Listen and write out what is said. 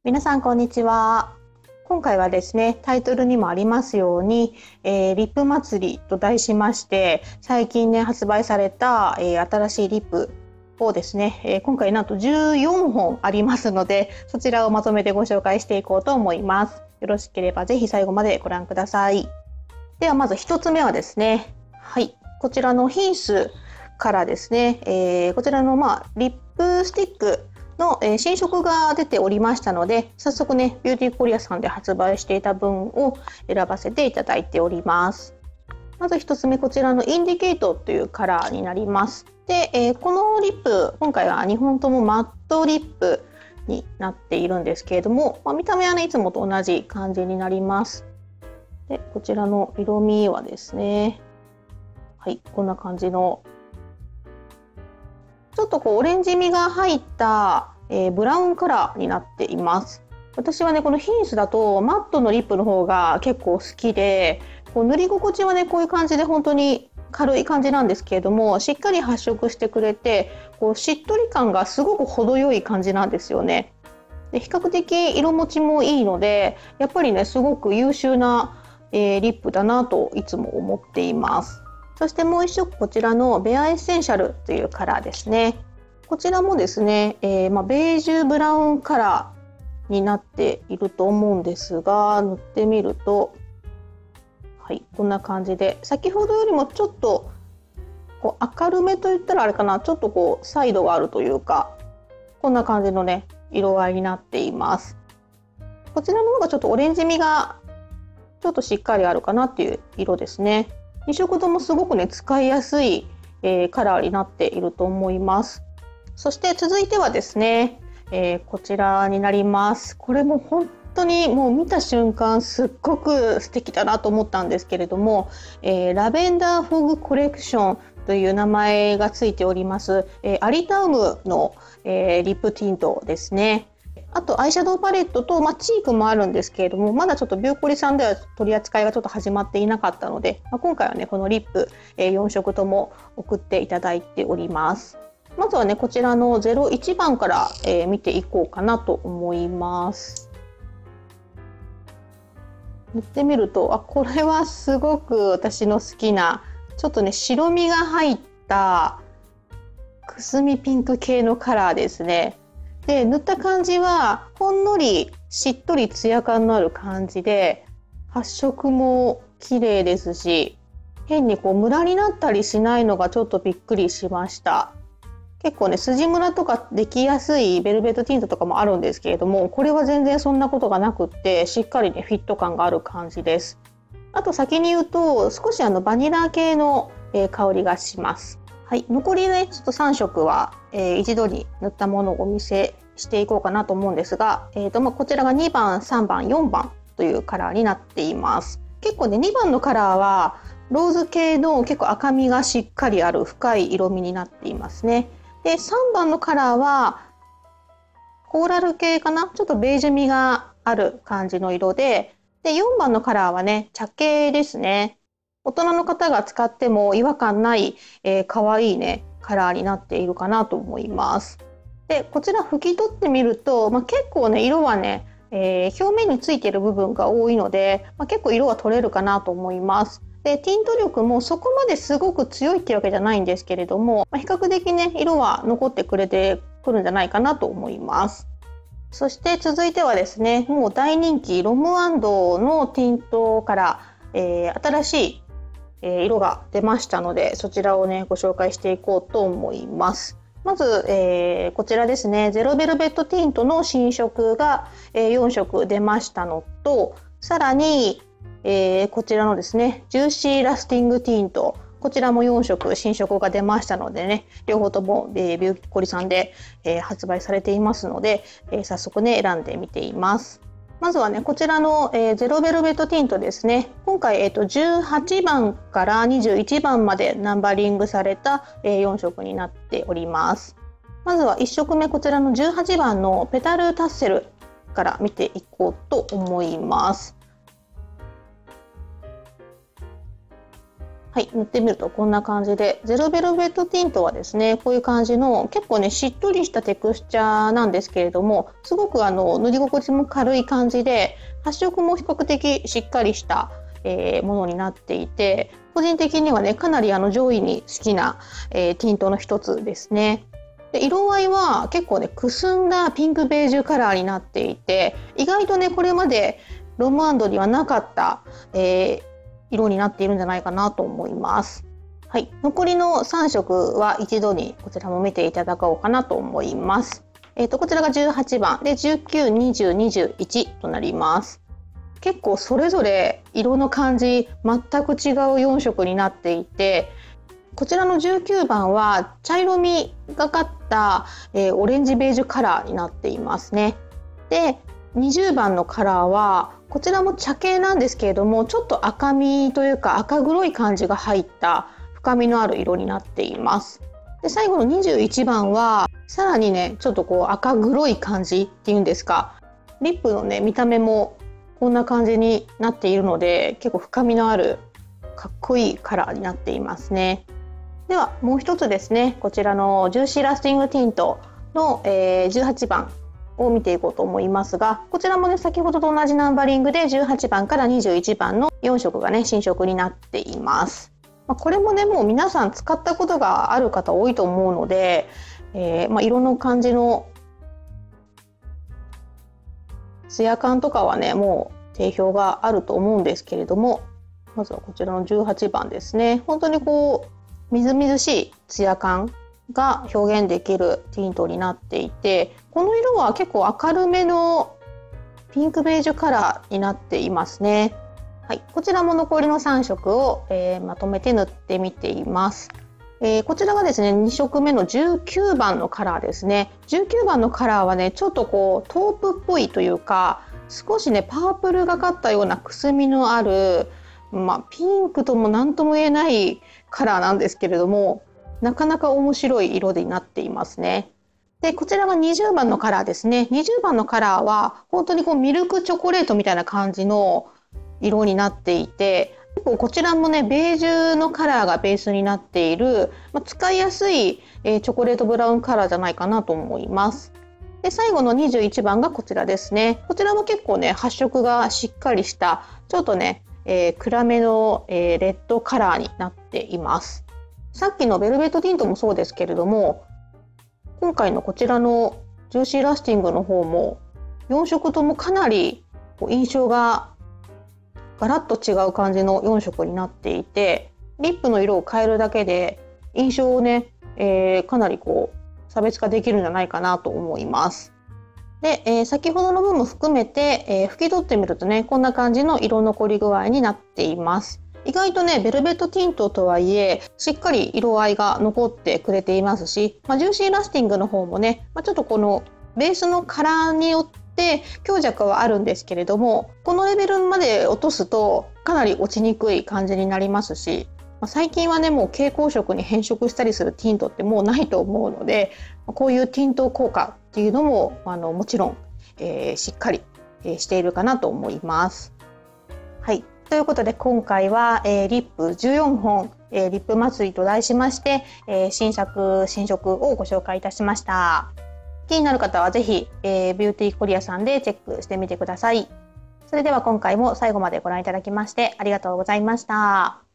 皆さんこんにちは。今回はですね、タイトルにもありますように、リップ祭りと題しまして、最近ね発売された、新しいリップをですね、今回なんと14本ありますので、そちらをまとめてご紹介していこうと思います。よろしければぜひ最後までご覧ください。ではまず1つ目はですね、はい、こちらのヒンスからですね、こちらのリップスティックの新色が出ておりましたので、早速ねビューティーコリアさんで発売していた分を選ばせていただいております。まず1つ目、こちらのインディケートというカラーになります。で、このリップ今回は2本ともマットリップになっているんですけれども、見た目はねいつもと同じ感じになります。でこちらの色味はですね、はい、こんな感じのちょっとオレンジ味が入った、ブラウンカラーになっています。私はねこのヒンスだとマットのリップの方が結構好きで、塗り心地はねこういう感じで本当に軽い感じなんですけれども、しっかり発色してくれてしっとり感がすごく程よい感じなんですよね。で比較的色持ちもいいので、やっぱりねすごく優秀な、リップだなといつも思っています。そしてもう一色、こちらのベアエッセンシャルというカラーですね。こちらもですね、ベージュブラウンカラーになっていると思うんですが、塗ってみると、はい、こんな感じで、先ほどよりもちょっと明るめといったらあれかな、ちょっとサイドがあるというか、こんな感じのね色合いになっています。こちらの方がちょっとオレンジ味がちょっとしっかりあるかなっていう色ですね。2色ともすごくね使いやすい、カラーになっていると思います。そして続いてはですね、こちらになります。これも本当にもう見た瞬間すっごく素敵だなと思ったんですけれども、ラベンダーフォグコレクションという名前がついております、アリタウムの、リップティントですね。あとアイシャドウパレットと、チークもあるんですけれども、まだちょっとビューコリさんでは取り扱いがちょっと始まっていなかったので、今回はねこのリップ、4色とも送っていただいております。まずはねこちらの01番から、見ていこうかなと思います。塗ってみると、これはすごく私の好きなちょっとね白みが入ったくすみピンク系のカラーですね。で塗った感じはほんのりしっとりツヤ感のある感じで、発色も綺麗ですし、変にムラになったりしないのがちょっとびっくりしました。結構ね筋ムラとかできやすいベルベットティントとかもあるんですけれども、これは全然そんなことがなくって、しっかりねフィット感がある感じです。あと先に言うと少しバニラ系の、香りがします。はい、残りねちょっと3色は、一度に塗ったものをお見せしていこうかなと思うんですが、こちらが2番3番4番というカラーになっています。結構ね2番のカラーはローズ系の結構赤みがしっかりある深い色味になっていますね。で3番のカラーはコーラル系かな、ちょっとベージュ味がある感じの色で、4番のカラーはね茶系ですね。大人の方が使っても違和感ない、可愛いねカラーになっているかなと思います。でこちら拭き取ってみると、結構ね色はね、表面についている部分が多いので、結構色は取れるかなと思います。でティント力もそこまですごく強いっていうわけじゃないんですけれども、比較的ね色は残ってくれてくるんじゃないかなと思います。そして続いてはですね、もう大人気ロムアンドのティントから、新しい色が出ましたので、そちらをねご紹介していこうと思います。まず、こちらですね、ゼロベルベットティントの新色が、4色出ましたのと、さらに、こちらのですねジューシーラスティングティント、こちらも4色新色が出ましたのでね、両方とも、ビューティコリさんで、発売されていますので、早速ね選んでみています。まずはねこちらの、ゼロベルベットティントですね。今回、18番から21番までナンバリングされた、4色になっております。まずは1色目、こちらの18番のペタルタッセルから見ていこうと思います。 はい、塗ってみるとこんな感じで、ゼロベルベットティントはですね、こういう感じの結構ねしっとりしたテクスチャーなんですけれども、すごく塗り心地も軽い感じで、発色も比較的しっかりした、ものになっていて、個人的にはねかなり上位に好きな、ティントの一つですね。で色合いは結構ねくすんだピンクベージュカラーになっていて、意外とねこれまでロムアンドにはなかった、色になっているんじゃないかなと思います。はい、残りの3色は一度にこちらも見ていただこうかなと思います。こちらが18番で19、20、21となります。結構それぞれ色の感じ全く違う4色になっていて、こちらの19番は茶色みがかった、オレンジベージュカラーになっていますね。で20番のカラーはこちらも茶系なんですけれども、ちょっと赤みというか赤黒い感じが入った深みのある色になっています。で最後の21番はさらにねちょっとこう赤黒い感じっていうんですか、リップのね見た目もこんな感じになっているので、結構深みのあるかっこいいカラーになっていますね。ではもう一つですね、こちらのジューシーラスティングティントの、18番を見ていこうと思いますが、こちらもね先ほどと同じナンバリングで18番から21番の4色がね新色になっています。これもねもう皆さん使ったことがある方多いと思うので、色の感じのツヤ感とかはねもう定評があると思うんですけれども、まずはこちらの18番ですね。本当にこうみずみずしいツヤ感が表現できるティントになっていて、この色は結構明るめのピンクベージュカラーになっていますね。はい、こちらも残りの3色を、まとめて塗ってみています。こちらがですね2色目の19番のカラーですね。19番のカラーはねちょっとこうトープっぽいというか、少しねパープルがかったようなくすみのある、ピンクとも何とも言えないカラーなんですけれども、なかなか面白い色になっていますね。でこちらが20番のカラーですね。20番のカラーは本当にこうミルクチョコレートみたいな感じの色になっていて、結構こちらもねベージュのカラーがベースになっている、使いやすい、チョコレートブラウンカラーじゃないかなと思います。で最後の21番がこちらですね。こちらも結構ね発色がしっかりしたちょっとね、暗めの、レッドカラーになっています。さっきのベルベットティントもそうですけれども、今回のこちらのジューシーラスティングの方も4色ともかなり印象がガラッと違う感じの4色になっていて、リップの色を変えるだけで印象をね、かなりこう差別化できるんじゃないかなと思います。で、先ほどの分も含めて、拭き取ってみるとねこんな感じの色残り具合になっています。意外とねベルベットティントとはいえしっかり色合いが残ってくれていますし、ジューシーラスティングの方もね、ちょっとこのベースのカラーによって強弱はあるんですけれども、このレベルまで落とすとかなり落ちにくい感じになりますし、最近はねもう蛍光色に変色したりするティントってもうないと思うので、こういうティント効果っていうのももちろん、しっかり、しているかなと思います。はい、ということで今回は、リップ14本、リップ祭りと題しまして、新作新色をご紹介いたしました。気になる方はぜひ、ビューティーコリアさんでチェックしてみてください。それでは今回も最後までご覧いただきましてありがとうございました。